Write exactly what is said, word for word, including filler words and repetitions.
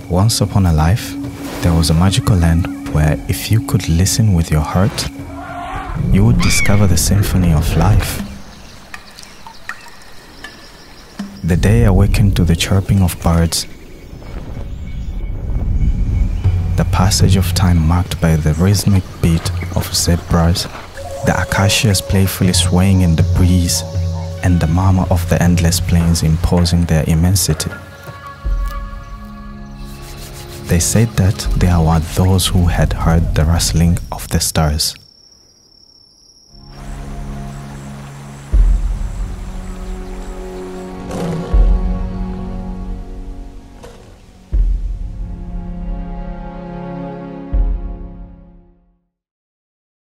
Once upon a life, there was a magical land where if you could listen with your heart, you would discover the symphony of life. The day awakened to the chirping of birds, the passage of time marked by the rhythmic beat of zebras, the acacias playfully swaying in the breeze, and the murmur of the endless plains imposing their immensity. They said that there were those who had heard the rustling of the stars.